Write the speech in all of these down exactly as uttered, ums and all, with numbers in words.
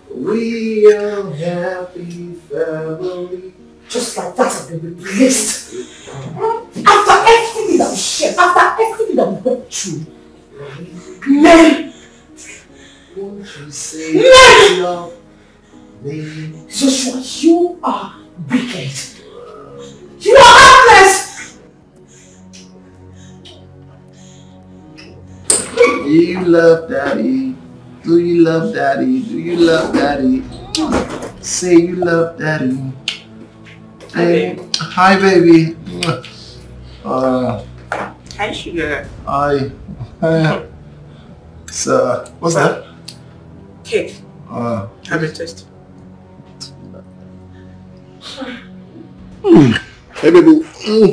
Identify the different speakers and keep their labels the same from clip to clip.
Speaker 1: We are happy family.
Speaker 2: Just like that, I've been replaced. After everything that we shared, after everything that we went through. Men!
Speaker 1: Won't you say
Speaker 2: Men!
Speaker 1: you love me?
Speaker 2: Joshua, you are wicked. You are heartless!
Speaker 1: Do you love daddy? Do you love daddy? Do you love daddy? Say you love daddy. Hey, hi baby. Uh,
Speaker 2: Hi sugar.
Speaker 1: hi. So, what's that?
Speaker 2: Cake.
Speaker 1: Uh,
Speaker 2: Have a taste.
Speaker 1: mm. Hey baby.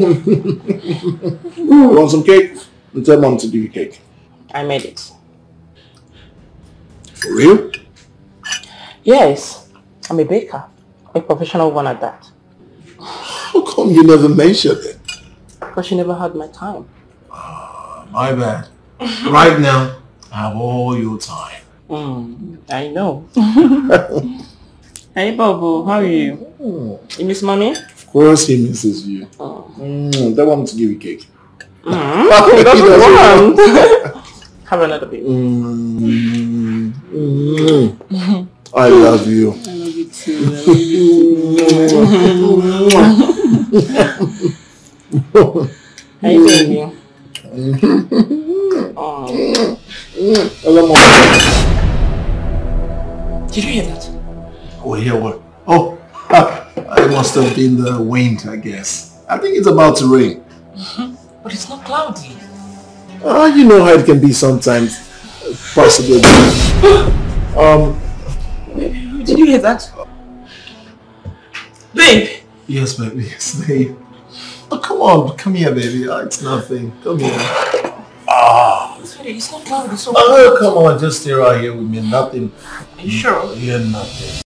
Speaker 1: You want some cake? And tell mom to do your cake.
Speaker 2: I made it.
Speaker 1: For real?
Speaker 2: Yes. I'm a baker. A professional one at that.
Speaker 1: How come you never mentioned it?
Speaker 2: Because you never had my time.
Speaker 1: Uh, my bad. Right now, I have all your time.
Speaker 2: Mm, I know. Hey Bobo, how are you?
Speaker 1: Mm.
Speaker 2: You miss mommy?
Speaker 1: Of course he misses you.
Speaker 2: Oh.
Speaker 1: Mm, they want me to give you cake.
Speaker 2: Mm, that's what you want. Have another bit.
Speaker 1: Mm, mm. I love you.
Speaker 2: I love you too. I love you too. Hey baby. Oh.
Speaker 1: I love my.
Speaker 2: Did you hear that?
Speaker 1: Oh, hear what? Oh, it must have been the wind, I guess. I think it's about to rain.
Speaker 2: Mm-hmm. But it's not cloudy.
Speaker 1: Ah, uh, you know how it can be sometimes. Possibly. um.
Speaker 2: Did you hear that? Babe!
Speaker 1: Yes, baby. Yes, babe. Oh, come on. Come here, baby. Oh, it's nothing. Come here. Ah.
Speaker 2: Sorry, it's not cloudy. So
Speaker 1: oh, come on. Just stay right here with me. Nothing.
Speaker 2: Are you sure?
Speaker 1: Yeah, nothing.